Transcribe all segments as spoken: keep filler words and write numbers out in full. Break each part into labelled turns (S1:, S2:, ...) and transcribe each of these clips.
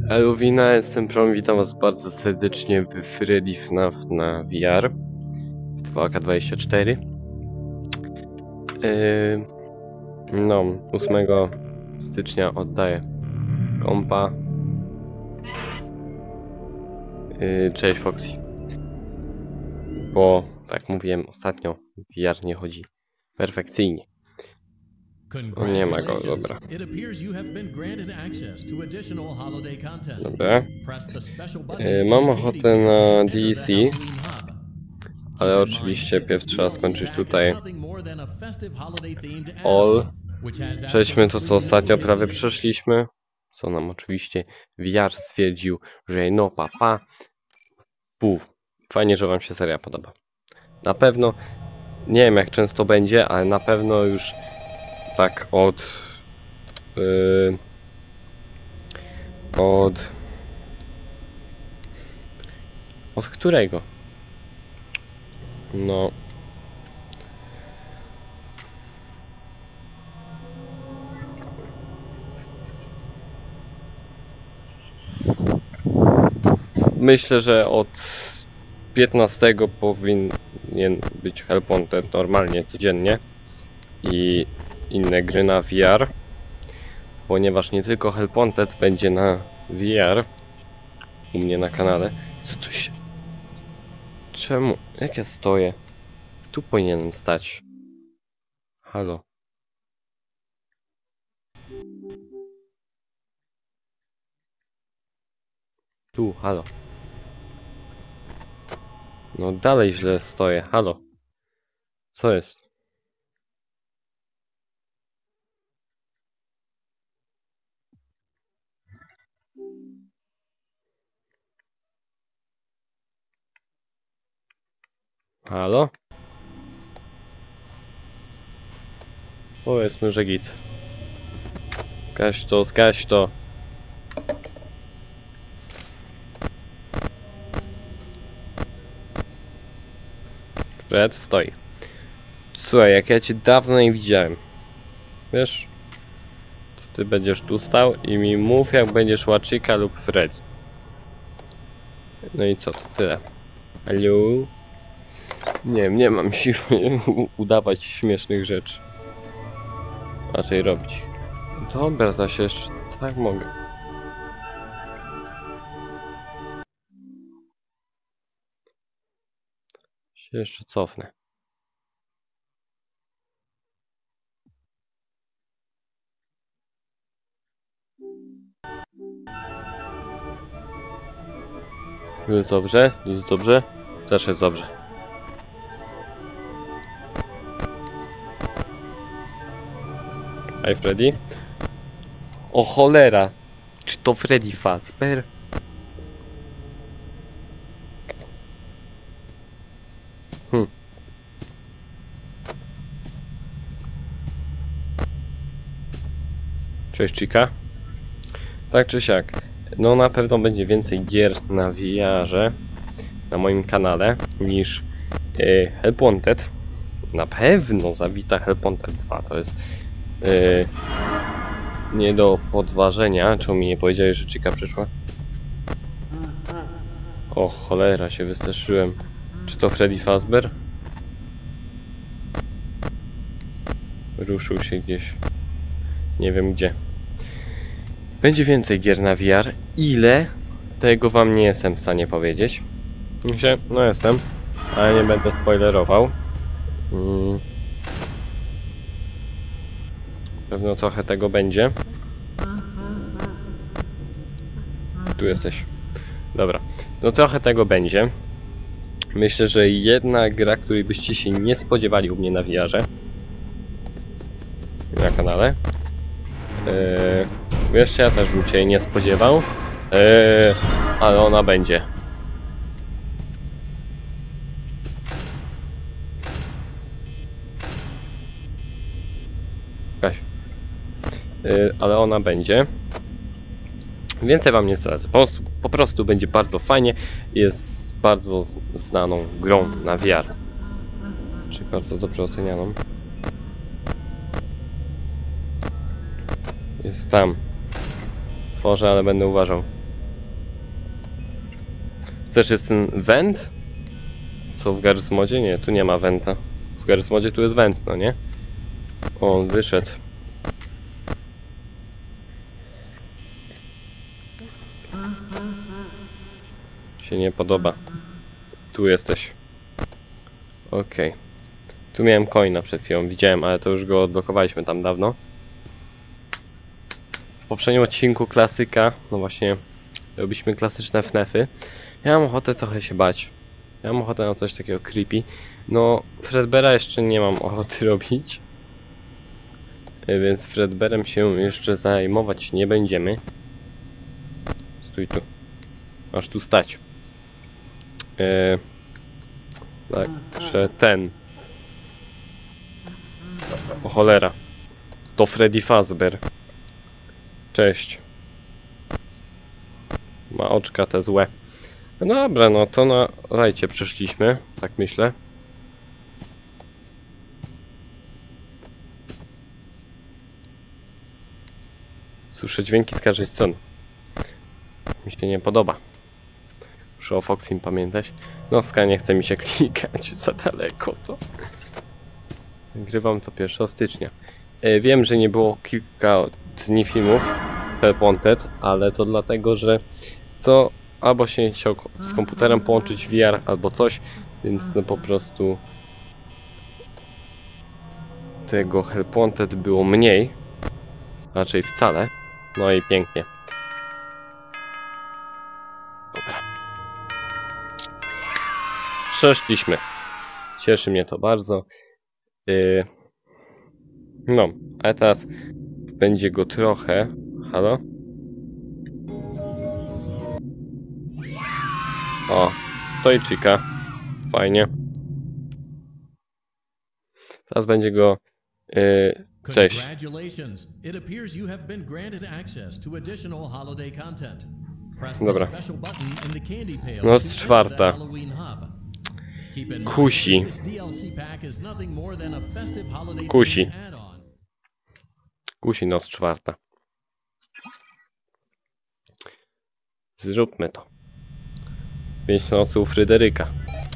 S1: Eluwina, jestem Prom, witam was bardzo serdecznie w Freddy F N A F na V R w dwa K dwadzieścia cztery. Yy, no, ósmego stycznia oddaję kompa. Yy, cześć Foxy. Bo, tak mówiłem ostatnio, V R nie chodzi perfekcyjnie. O, nie ma go, dobra. Dobra. Yy, mam ochotę na D L C, ale oczywiście pierw trzeba skończyć tutaj All. Przejdźmy to, co ostatnio prawie przeszliśmy, co nam oczywiście V R stwierdził, że no papa. Puf. Fajnie, że wam się seria podoba. Na pewno, nie wiem jak często będzie, ale na pewno już tak od yy, od od którego? No myślę, że od piętnastego powinien być Help Wanted normalnie, codziennie i inne gry na V R, ponieważ nie tylko Help Wanted będzie na V R u mnie na kanale. Co tu się... Czemu? Jak ja stoję? Tu powinienem stać. Halo. Tu, halo. No dalej źle stoję, halo. Co jest? Halo? Powiedzmy, że git. Zgaś to, zgaś to. Fred stoi. Słuchaj, jak ja cię dawno nie widziałem. Wiesz? To ty będziesz tu stał i mi mów, jak będzie szła Chica lub Freddy. No i co, to tyle. Hello? Nie, nie mam siły udawać śmiesznych rzeczy. Raczej robić. Dobra, to się jeszcze tak mogę. Się jeszcze cofnę. Tu jest dobrze, tu jest dobrze. Też jest dobrze. Hej Freddy. O cholera! Czy to Freddy Fazbear? Hm. Cześć Chica. Tak czy siak. No na pewno będzie więcej gier na V R-ze na moim kanale niż yy, Help Wanted. Na pewno zawita Help Wanted dwa. To jest yy, nie do podważenia. Czemu mi nie powiedziałeś, że Chica przyszła? O cholera, się wystraszyłem. Czy to Freddy Fazbear? Ruszył się gdzieś. Nie wiem gdzie. Będzie więcej gier na V R. Ile? Tego wam nie jestem w stanie powiedzieć. No jestem, ale nie będę spoilerował. Hmm. Pewno trochę tego będzie. Tu jesteś. Dobra. No trochę tego będzie. Myślę, że jedna gra, której byście się nie spodziewali u mnie na V R-ze. Na kanale. Yy, wiesz, ja też bym cię nie spodziewał. Yy, ale ona będzie. Kaś. Yy, ale ona będzie. Więcej wam nie zdradzę. Po prostu, po prostu będzie bardzo fajnie. Jest bardzo znaną grą na V R. Czyli bardzo dobrze ocenianą. Jest tam. Tworzę, ale będę uważał. też jest ten went? Co w Garry's Modzie? Nie, tu nie ma wenta. W Garry's Modzie tu jest went, no nie? O, on wyszedł. Się nie podoba. Tu jesteś. Okej. Okay. Tu miałem coina przed chwilą, widziałem, ale to już go odblokowaliśmy tam dawno. W poprzednim odcinku klasyka, no właśnie, robiliśmy klasyczne F N A F y. Ja mam ochotę trochę się bać. Ja mam ochotę na coś takiego creepy. No, Fredbeara jeszcze nie mam ochoty robić. Więc Fredbearem się jeszcze zajmować nie będziemy. Stój tu. Masz tu stać. Eee, Także ten. O cholera. To Freddy Fazbear. Cześć. Ma oczka te złe. No dobra, no to na rajcie przyszliśmy. Tak myślę. Słyszę dźwięki z każdej strony. Mi się nie podoba. Muszę o Foxim pamiętać. No, ska nie chce mi się klikać za daleko to. Nagrywam to pierwszego stycznia. E, wiem, że nie było kilka dni filmów Help Wanted, ale to dlatego, że co albo się chciał z komputerem połączyć V R albo coś, więc no po prostu tego Help Wanted było mniej, raczej wcale. No i pięknie. Dobra. Przeszliśmy. Cieszy mnie to bardzo. Yy... No, ale teraz będzie go trochę. Halo? O, to i Chica. Fajnie. Teraz będzie go... Yy... Cześć.
S2: Congratulations. It appears you have been granted access to additional holiday content. Press the
S1: Dobra.
S2: special button in the candy pail
S1: No
S2: to
S1: z
S2: enter
S1: czwarta.
S2: the Halloween hub. Keep in mind
S1: Kusi.
S2: that this D L C pack is nothing more than a festive holiday
S1: Kusi.
S2: themed add-on.
S1: Kusi noc czwarta. Zróbmy to. Pięć nocy u Fryderyka.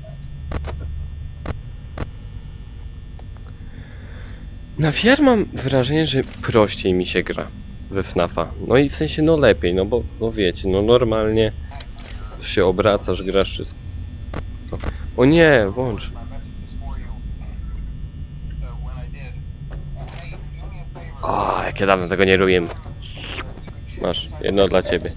S1: Na V R mam wrażenie, że prościej mi się gra we F N A F a. No i w sensie no lepiej, no bo no wiecie, no normalnie się obracasz, grasz wszystko. O nie, włącz. O, jak ja dawno tego nie robiłem. Masz, jedno dla ciebie.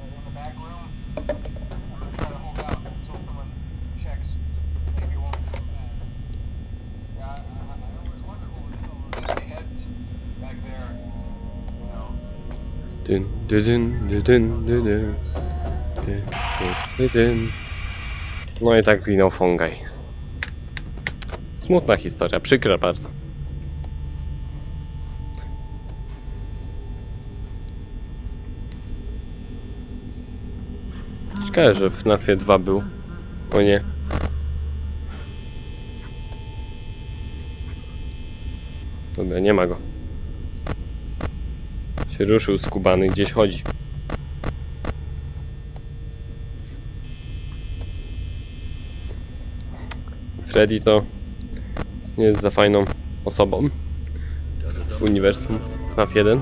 S1: Dyn, dyn, dyn, dyn, dyn, dyn, dyn, dyn. No i tak zginął Fongaj. Smutna historia, przykra bardzo. Ciekawe, że w F N A F ie dwa był. O nie. Dobra, nie ma go. Się ruszył skubany, gdzieś chodzi. Freddy to nie jest za fajną osobą w uniwersum F N A F jeden.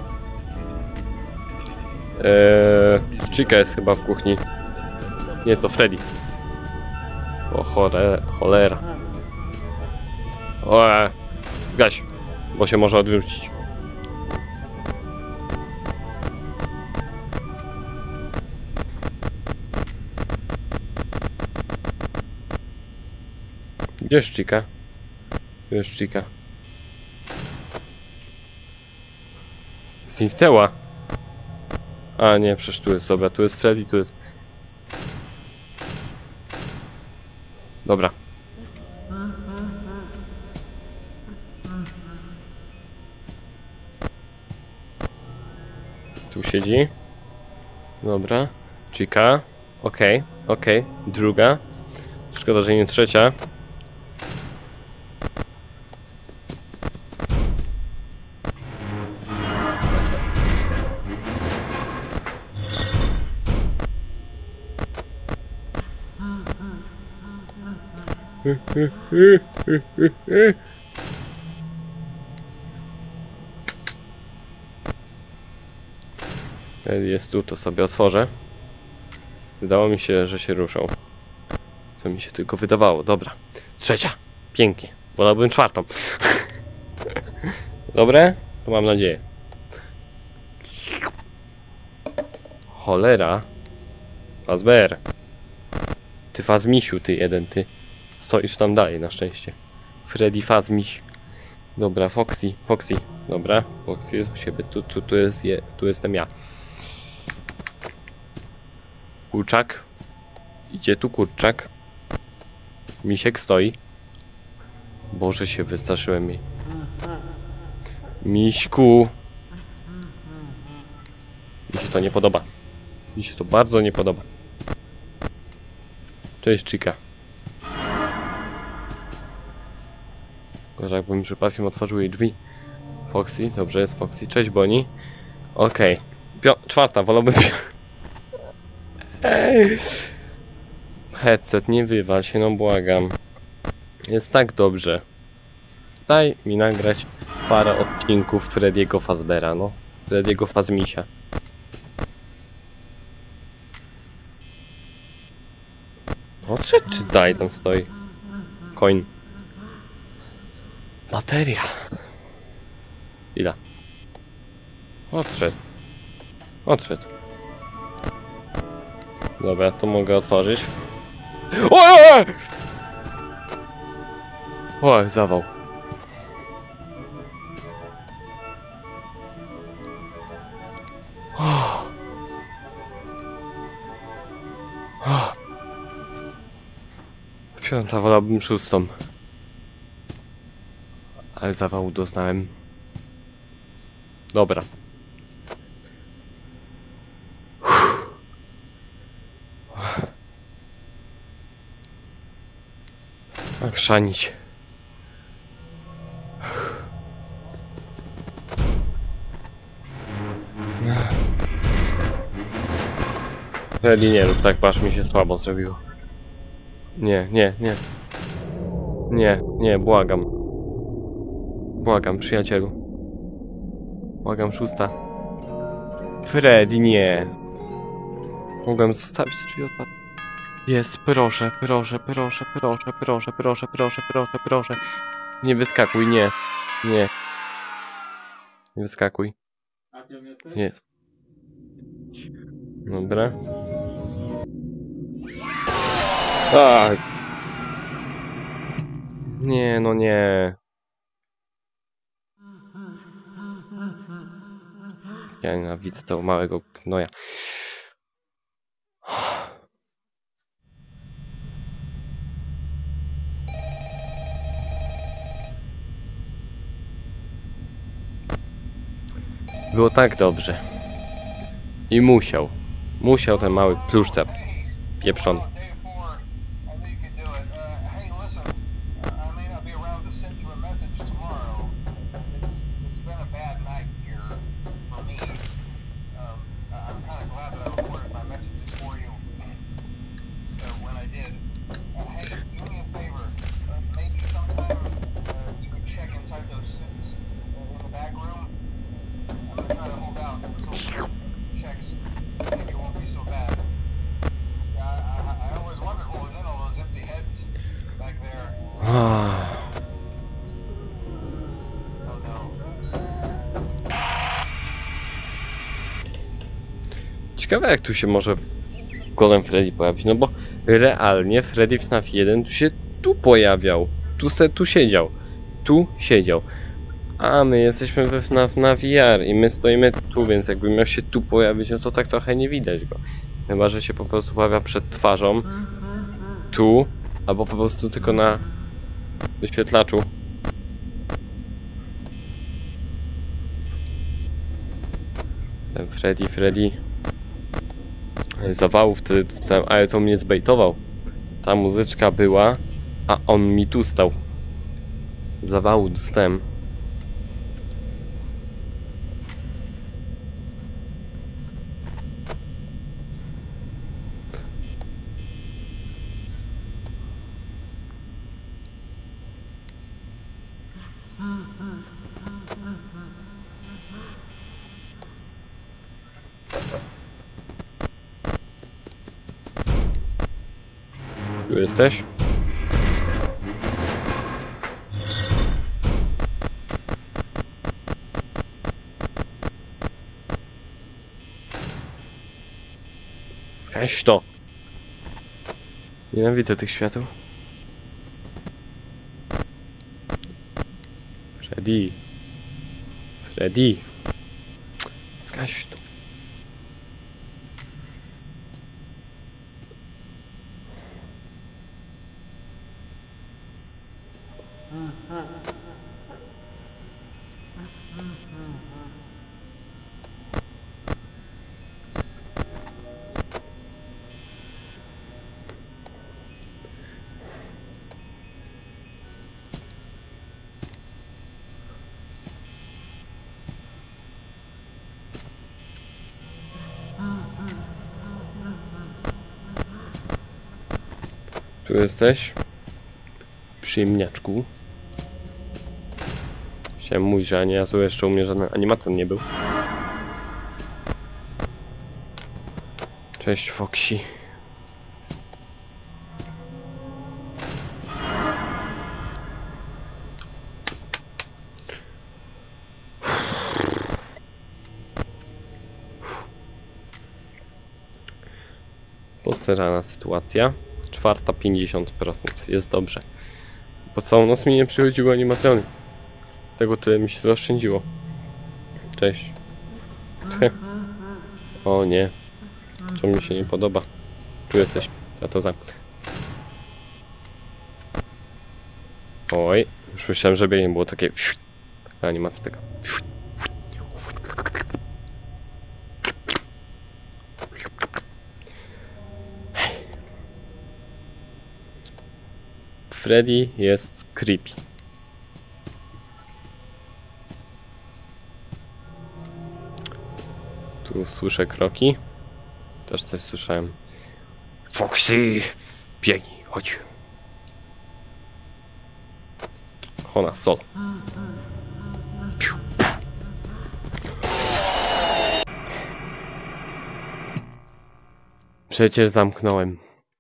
S1: Eee, Chica jest chyba w kuchni. Nie, to Freddy. O chore, cholera. O, e, zgaś, bo się może odwrócić. Gdzie jest Chica? Tu jest Chica. Zniknęła. A nie, przecież tu jest, dobra, tu jest Freddy, tu jest... Dobra. Tu siedzi. Dobra. Chica. Okej, okay, okej. Okay. Druga. Szkoda, że nie trzecia. Jest tu, to sobie otworzę. Wydało mi się, że się ruszą. To mi się tylko wydawało. Dobra. Trzecia. Pięknie. Wolałbym czwartą. Dobre? To mam nadzieję. Cholera. Fazbear. Ty Fazmisiu, ty jeden, ty. Stoisz tam dalej, na szczęście. Freddy Fazmiś. Dobra, Foxy, Foxy. Dobra, Foxy jest u siebie. Tu, tu, tu, jest, je, tu jestem ja. Kurczak. Idzie tu kurczak. Misiek stoi. Boże, się wystraszyłem jej. Miśku. Mi się to nie podoba. Mi się to bardzo nie podoba. Cześć, Chica. Gorzej, jakbym przypadkiem otworzył jej drzwi. Foxy, dobrze jest Foxy. Cześć, Bonnie. Okej. Okay. Czwarta, wolałbym... Headset, nie wywal się, no błagam. Jest tak dobrze. Daj mi nagrać parę odcinków Freddy'ego Fazbeara, no. Freddy'ego Fazmisia. Odszedł czy daj, tam stoi. Coin. Materia. Ile? Odszedł. Odszedł. Dobra, to mogę otworzyć. O! O, zawał. Oh. Oh. Piąta, wolałbym szóstą. Ale zawału doznałem. Dobra. A chrzanić. Freddy, nie rób tak, patrz, mi się słabo zrobiło. Nie, nie, nie. Nie, nie, błagam. Błagam, przyjacielu. Błagam, szósta. Freddy, nie. Mogłem zostawić te drzwi otwarte. Jest, proszę, proszę, proszę, proszę, proszę, proszę, proszę, proszę, proszę. Nie wyskakuj, nie. Nie. Nie wyskakuj. Jest. Dobra. Tak. Nie, no nie. Ja nienawidzę tego małego gnoja. Było tak dobrze. I musiał. Musiał ten mały pluszcap pieprzony. Ciekawe, jak tu się może Golem Freddy pojawić, no bo realnie Freddy F NAF jeden tu się tu pojawiał, tu se tu siedział, tu siedział, a my jesteśmy we F NAF na V R i my stoimy tu, więc jakby miał się tu pojawić, no to tak trochę nie widać go. Chyba że się po prostu pojawia przed twarzą, tu, albo po prostu tylko na wyświetlaczu. Ten Freddy, Freddy. Zawału wtedy dostałem, ale to mnie zbejtował. Ta muzyczka była, a on mi tu stał. Zawału dostałem. Tu jesteś? Zgaś to! Nienawidzę tych świateł. Freddy. Freddy. Zgaś to. Tu jesteś? Przyjemniaczku. Chciałem mówić, że ani razu jeszcze u mnie żaden animator nie był. Cześć, Foxy. Posrana sytuacja. Czwarta pięćdziesiąt procent. Jest dobrze. Po całą noc mi nie przychodziły animatrony. Tego tyle mi się zaoszczędziło. Cześć. O nie. To mi się nie podoba. Tu jesteś. Ja to zamknę. Oj. Już myślałem, że biegnie było takie... Taka animacja taka... Freddy jest creepy. Tu słyszę kroki. Też coś słyszałem. Foxy! Biegnij, chodź. Ona solo. Przecież zamknąłem.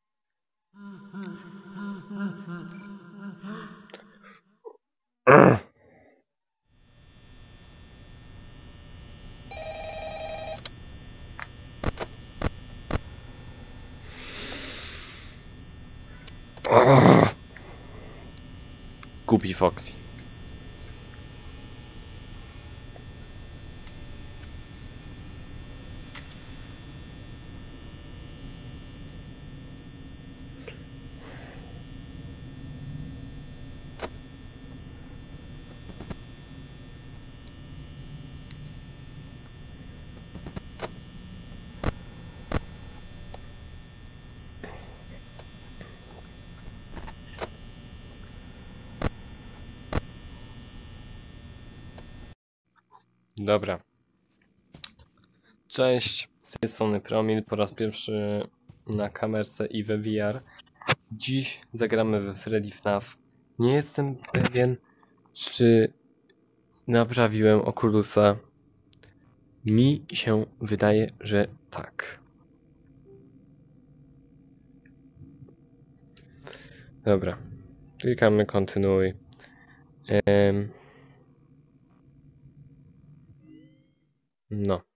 S1: Kupi Foxy. Dobra. Cześć, z tej strony Promil, po raz pierwszy na kamerce i we V R. Dziś zagramy we Freddy F NAF. Nie jestem pewien, czy naprawiłem Oculusa. Mi się wydaje, że tak. Dobra. Klikamy kontynuuj. Ehm. No.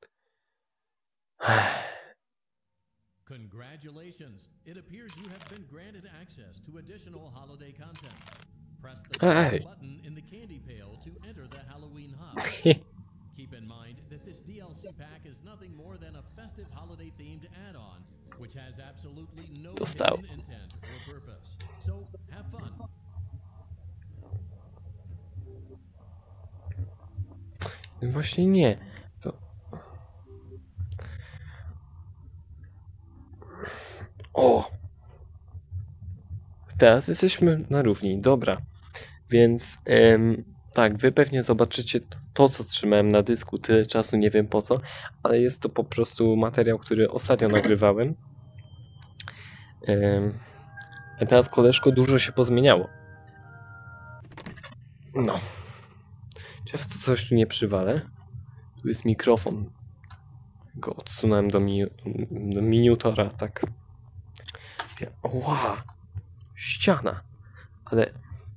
S2: Congratulations. It appears you have been granted access to additional holiday content. Press the
S1: Hey.
S2: button in the candy pail to enter the Halloween hub. Keep in mind that this D L C pack is nothing more than a festive holiday-themed add-on, which has absolutely no
S1: Dostał.
S2: hidden intent or purpose. So, have fun.
S1: Właśnie nie. To... O! Teraz jesteśmy na równi. Dobra. Więc em, tak, wy pewnie zobaczycie to, co trzymałem na dysku tyle czasu, nie wiem po co, ale jest to po prostu materiał, który ostatnio nagrywałem. Em, a teraz, koleżko, dużo się pozmieniało. No. Często coś tu nie przywalę. Tu jest mikrofon. Go odsunąłem do, mi do miniutora, tak. Oła! ściana. Ale...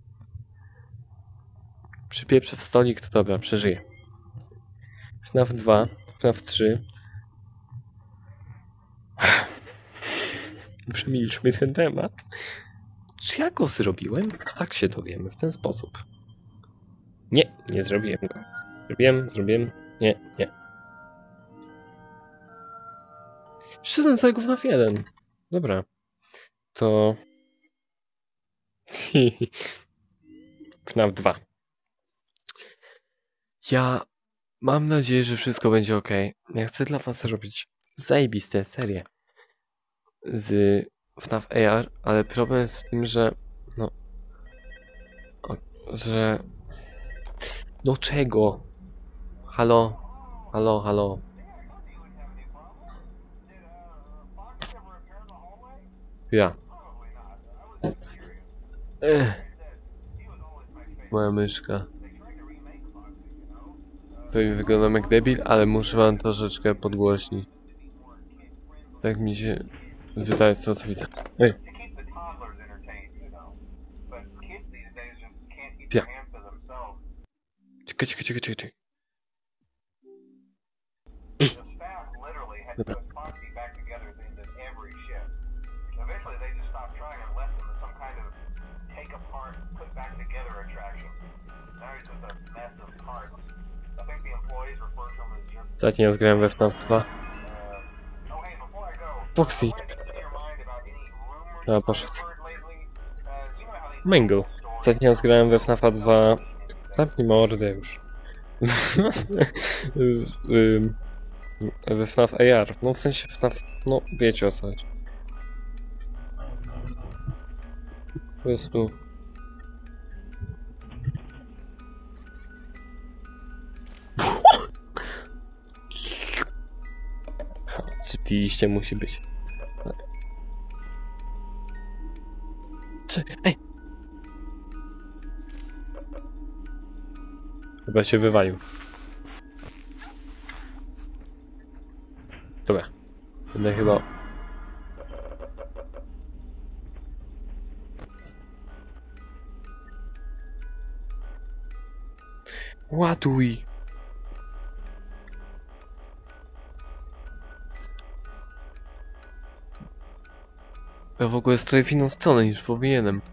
S1: Przypieprzę w stolik, to dobra, przeżyję. F NAF dwa, F NAF trzy. Przemilczmy ten temat. Czy ja go zrobiłem? Tak się dowiemy w ten sposób. Nie, nie zrobiłem go. Zrobiłem, zrobiłem. Nie, nie. Przyszedłem całego F NAF jeden. Dobra. To... F NAF dwa. Ja mam nadzieję, że wszystko będzie ok. Ja chcę dla was robić zajebiste serie z F NAF A R, ale problem jest w tym, że no... O, że... No czego? Halo? Halo, halo? Ja. Ech. Moja myszka. Pewnie wyglądam jak debil, ale muszę wam troszeczkę podgłośnić. Tak mi się wydaje z tego, co widzę. Ej. Ja. Czekaj, czekaj, czekaj, czekaj. Dobra. Ostatnio ja zgrałem we F NAF dwa. Foxy. A, poszedł. Mangle. Ostatnio ja zgrałem we F NAF dwa. Zamknij mordę już. We F NAF A R. No w sensie F NAF... No wiecie o co chodzi. Po prostu... Oczywiście musi być. Ej! Chyba się wywalił. Dobra. Będę chyba... Ładuj! Ja w ogóle stoję w inną stronę niż powinienem.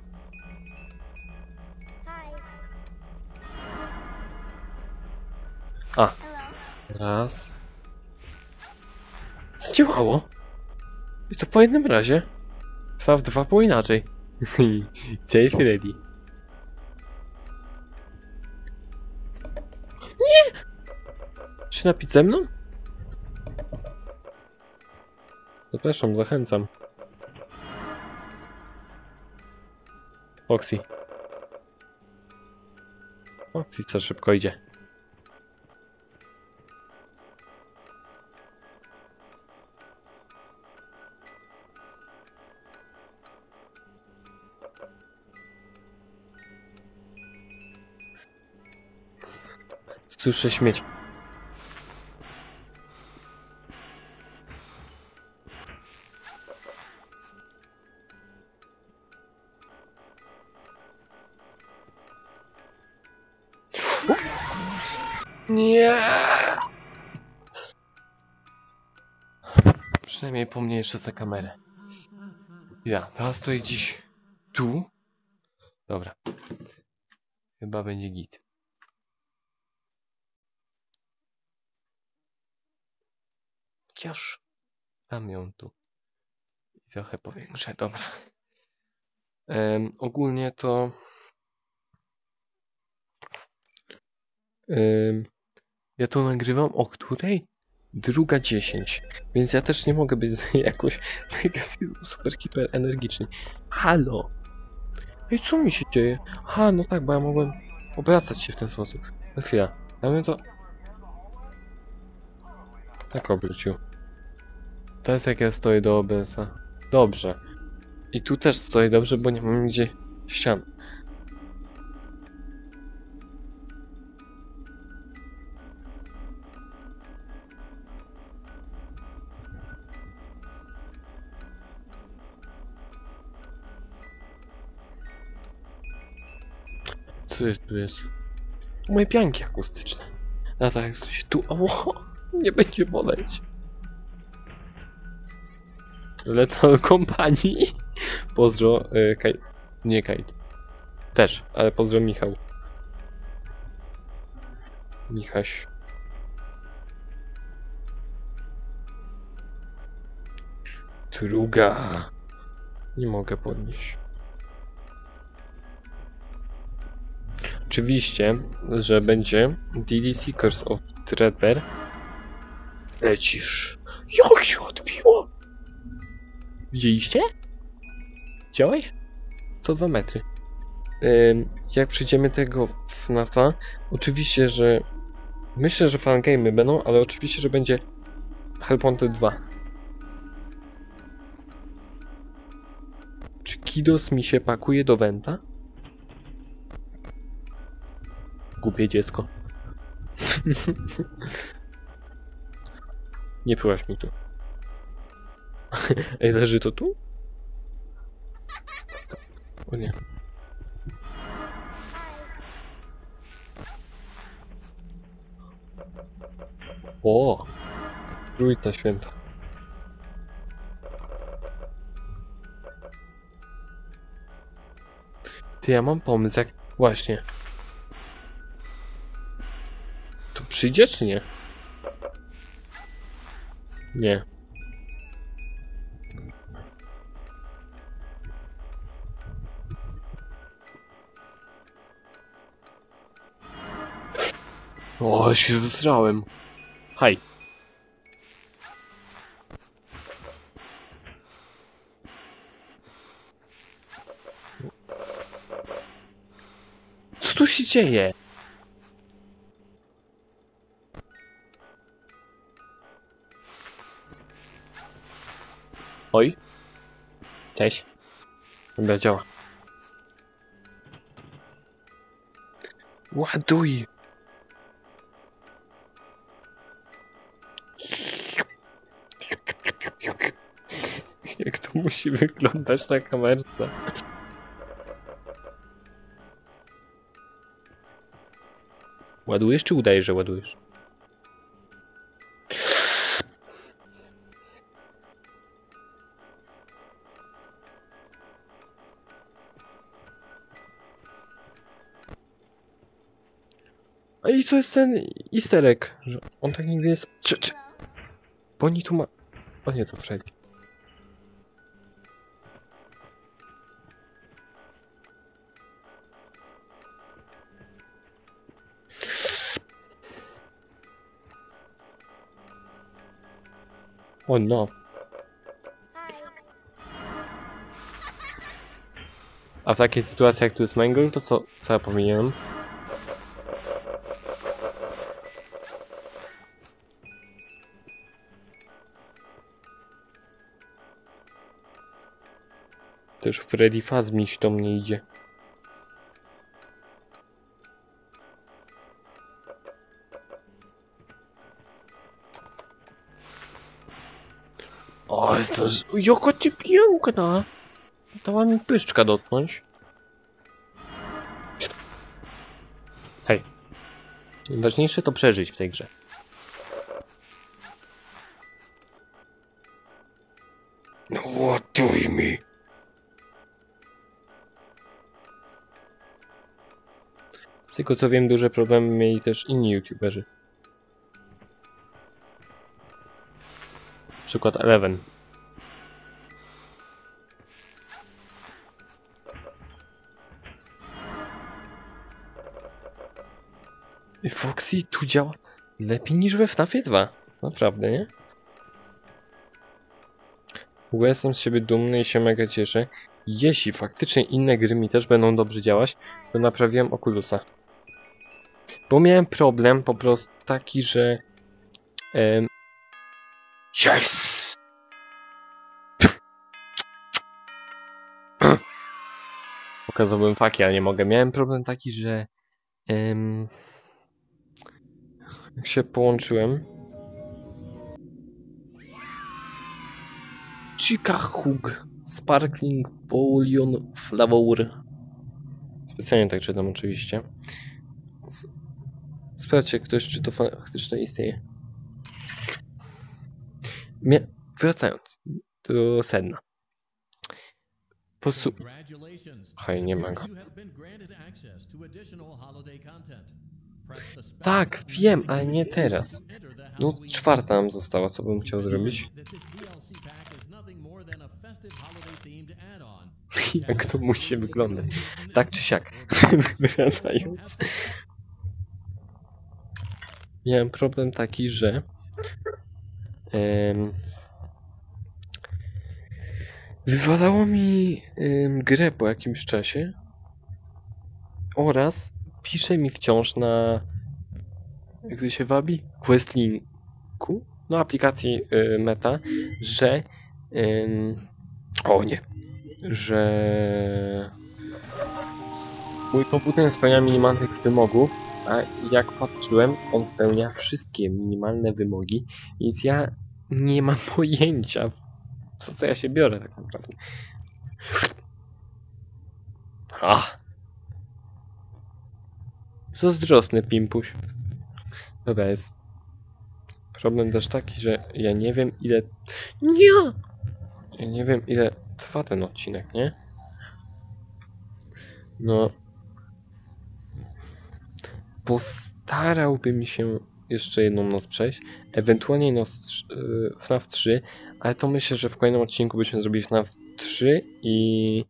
S1: A. Raz. Zadziałało. I to po jednym razie. F NAF dwa było inaczej. Cześć Freddy. Nie! Czy napić ze mną? Zapraszam, zachęcam. Foxy. Foxy co szybko idzie. Słyszę śmieć. Nie. Przynajmniej pomniejszę za kamerę. Ja, teraz stoję dziś tu. Dobra. Chyba będzie git. Chociaż dam ją tu. I trochę powiększę, dobra. Um, ogólnie to... Um, ja to nagrywam o której? Druga dziesięć. Więc ja też nie mogę być jakoś mega super hiper energiczny. Halo! Ej, co mi się dzieje? Aha, no tak, bo ja mogłem obracać się w ten sposób. Na chwilę. Ja bym to... Tak obrócił. To jest jak ja stoję do O B S-a. Dobrze. I tu też stoję dobrze, bo nie mam nigdzie ścian. Co jest, tu jest? Moje pianki akustyczne. A tak, coś tu... O, nie będzie boleć. Lethal Company. Pozdro, y, Kaj... Nie Kajt. Też, ale pozdro Michał. Michaś. Druga. Nie mogę podnieść. Oczywiście, że będzie D D C Curse of Threadbare. Lecisz. Jak się odbiło? Widzieliście? Widziałeś? To dwa metry. Ym, jak przyjdziemy tego F NAFa, oczywiście, że myślę, że fangame'y będą, ale oczywiście, że będzie Hellpointed dwa. Czy Kidos mi się pakuje do Venta? Głupie dziecko. Nie przyłaś mi tu. Ej, leży to tu? O nie. O! Trójca święta. Ty, ja mam pomysł, jak... Właśnie. Tu przyjdzie, czy nie? Nie. O, się zesrałem. Haj. Co tu się dzieje? Oj. Cześć. Dobra, działa. Ładuj. Jak to musi wyglądać na kamerce? Ładujesz czy udajesz, że ładujesz? A i to jest ten easter egg, że on tak nigdy jest... Czy, czy... Bo oni tu ma... O nie, to Freddy. O no. A w takiej sytuacji jak tu jest Mangle, to co, co ja powinienem? Też Freddy Fazmiś do mnie idzie. O, jest to... Jaka ty piękna! Dała mi pyszczka dotknąć. Hej. Najważniejsze to przeżyć w tej grze. No ładuj mi! Z tego co wiem, duże problemy mieli też inni youtuberzy. Przykład Eleven. I Foxy tu działa lepiej niż we FNAFie dwa. Naprawdę, nie? W ogóle jestem z siebie dumny i się mega cieszę. Jeśli faktycznie inne gry mi też będą dobrze działać, to naprawiłem Oculusa. Bo miałem problem po prostu taki, że... Um, yes! Pokazałbym faki, ale nie mogę. Miałem problem taki, że... Um, jak się połączyłem... Chica Hug Sparkling Bouillon Flavor. Specjalnie tak czytam oczywiście. Sprawdźcie ktoś, czy to faktycznie istnieje. Mie wracając do sedna. Posu... Hej, nie ma go. Tak, wiem, ale nie teraz. No, czwarta nam została, co bym chciał zrobić. Jak to musi wyglądać? Tak czy siak. Wracając. Miałem problem taki, że... Um, wywalało mi um, grę po jakimś czasie oraz pisze mi wciąż na, jak to się wabi? Questlinku, no aplikacji y, Meta, że ym, o nie, że mój komputer spełnia minimalnych wymogów, a jak patrzyłem, on spełnia wszystkie minimalne wymogi, więc ja nie mam pojęcia, za co ja się biorę tak naprawdę. Ach. Zazdrosny pimpuś. Dobra, jest problem też taki, że ja nie wiem ile... Nie! Ja nie wiem ile trwa ten odcinek, nie? No... Postarałbym się jeszcze jedną noc przejść, ewentualnie noc yy, F NAF trzy, ale to myślę, że w kolejnym odcinku byśmy zrobili F NAF trzy i...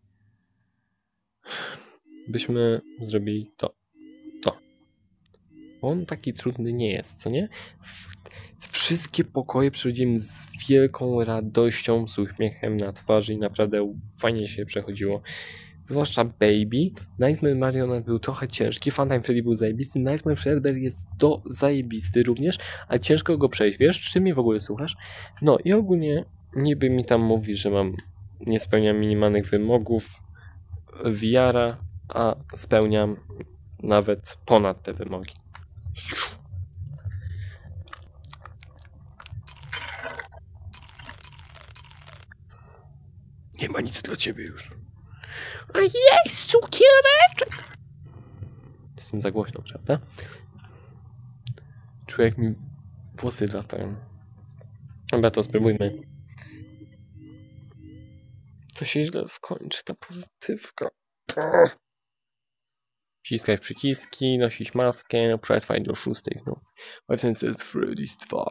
S1: byśmy zrobili to. To. On taki trudny nie jest, co nie? Wszystkie pokoje przechodziłem z wielką radością, z uśmiechem na twarzy i naprawdę fajnie się przechodziło. Zwłaszcza Baby. Nightmare Marionette był trochę ciężki, Funtime Freddy był zajebisty, Nightmare Fredbear jest do zajebisty również, ale ciężko go przejść, wiesz? Czy mnie w ogóle słuchasz? No i ogólnie niby mi tam mówi, że mam nie spełniam minimalnych wymogów V R-a, a spełniam nawet ponad te wymogi. Nie ma nic dla ciebie już. A jest cukiereczek! Jestem za głośno, prawda? Czuję, jak mi włosy latają. Dobra, to spróbujmy. To się źle skończy, ta pozytywka. Wciskaj w przyciski, nosić maskę, przetrwać do szóstej w nocy. Five Nights at Freddy's dwa.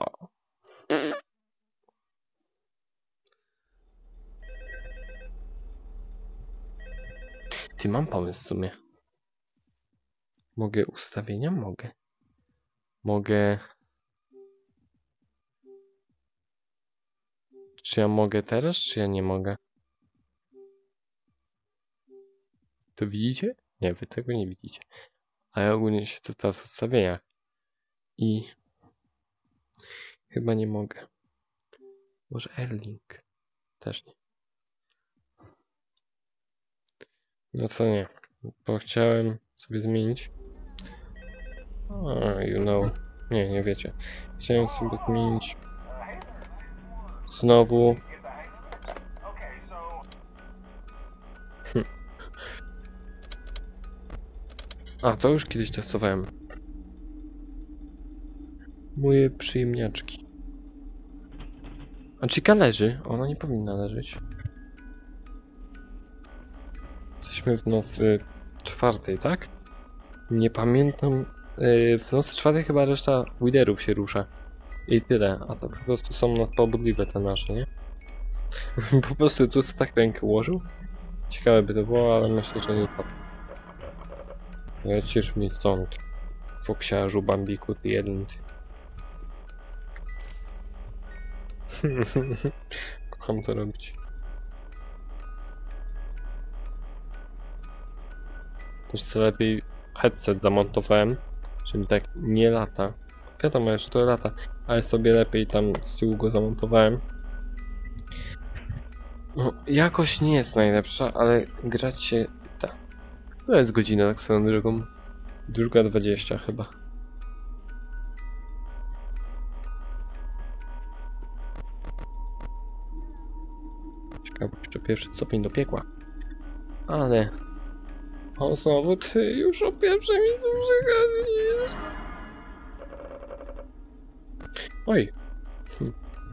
S1: Ty, mam pomysł w sumie. Mogę ustawienia? Mogę. Mogę... Czy ja mogę teraz, czy ja nie mogę? To widzicie? Nie, wy tego nie widzicie. A ja ogólnie się to teraz w ustawieniach. I... Chyba nie mogę. Może Airlink? Też nie. No to nie. Bo chciałem sobie zmienić. Ah, you know. Nie, nie wiecie. Chciałem sobie zmienić. Znowu. Hm. A, to już kiedyś testowałem. Moje przyjemniaczki. A Chica leży? Ona nie powinna leżeć. Jesteśmy w nocy czwartej, tak? Nie pamiętam. Yy, w nocy czwartej chyba reszta Widerów się rusza. I tyle. A to po prostu są nadpobudliwe te nasze, nie? Po prostu tu sobie tak rękę ułożył. Ciekawe by to było, ale myślę, że nie tak. Lecisz mi stąd. Foksiarzu, Bambiku, ty jeden. Kocham to robić. Też sobie lepiej headset zamontowałem, że mi tak nie lata. Wiadomo, że to lata, ale sobie lepiej tam z tyłu go zamontowałem. No, jakość nie jest najlepsza, ale grać się da. To jest godzina tak swoją drogą. Druga dwadzieścia chyba. Ciekawe, czy pierwszy stopień do piekła. Ale... O, znowu ty już o pierwszej miejscu przegadzisz. Oj. Hm.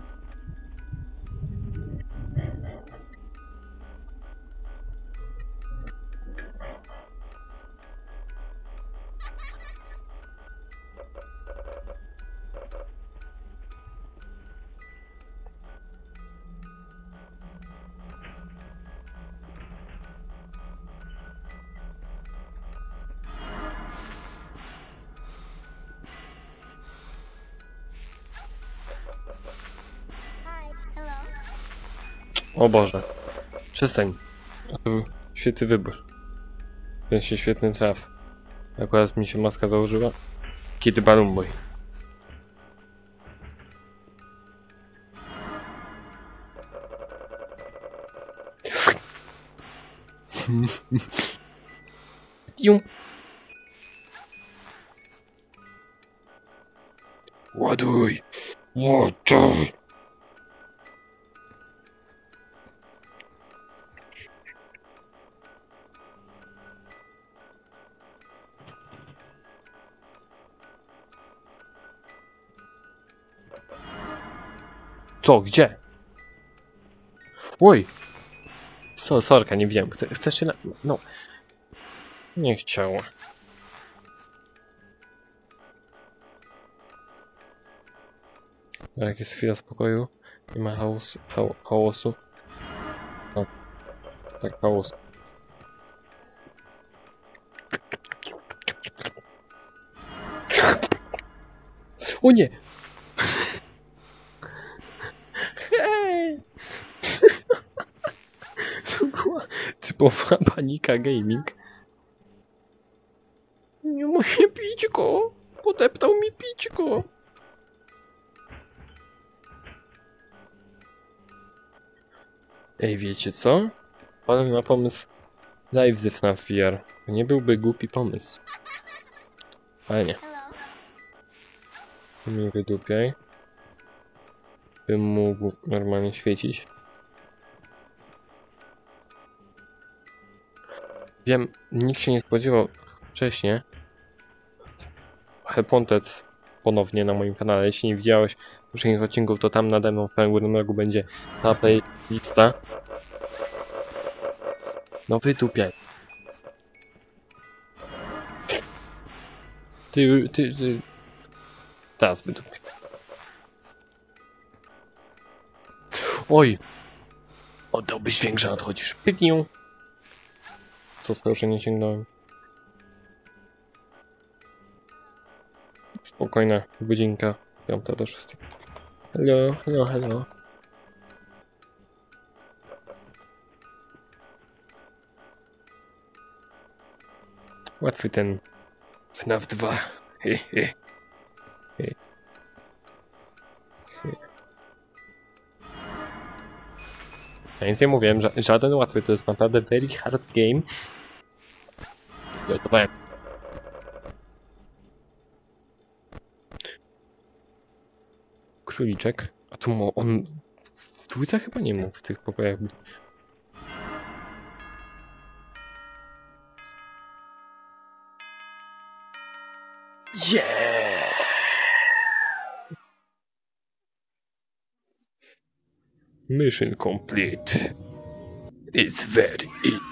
S1: O Boże. Przestań. To był świetny wybór. Ten się świetny traf. Akurat mi się maska założyła. Kiedy Balloon Boy. Tiu. Ładuj! Ładuj! Co? Gdzie? Oj! So, sorka, nie wiem. Chce, chcesz się na... No. Nie chciało. Jak jest chwila spokoju, nie ma chaosu. chaosu. No. Tak, chaos. O nie! Hej! To była typowa panika gaming. Nie moje pićko! Podeptał mi pićko! Ej, wiecie co? Wpadłem na pomysł live ze F N A F V R. To nie byłby głupi pomysł. Ale nie. Nie wydupiaj. Bym mógł normalnie świecić. Wiem, nikt się nie spodziewał wcześniej. Helpontet ponownie na moim kanale. Jeśli nie widziałeś poprzednich odcinków, to tam nade mną w prawym górnym rogu będzie ta playlista. No wydupiaj. Ty, ty, ty. Teraz wydupiaj. Oj! Oddałbyś większe, odchodzisz. Pytniu. Co z tego, że nie sięgnąłem? Spokojna godzinka. Piąta do szóstej. Hello, hello, hello. Łatwy ten F N A F dwa. He, he. He. He. Ja nic nie mówiłem, ża żaden łatwy, to jest naprawdę very hard game. Gotowałem. Króliczek. A tu mo on w dwójce chyba nie mógł w tych pokojach być. Yeah! Mission complete. It's very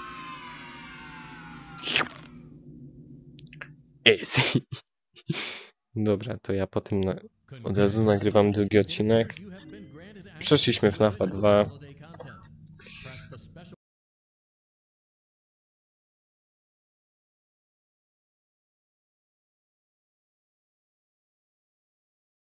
S1: easy. Dobra, to ja po tym na... od razu nagrywam drugi odcinek. Przeszliśmy F N A F dwa.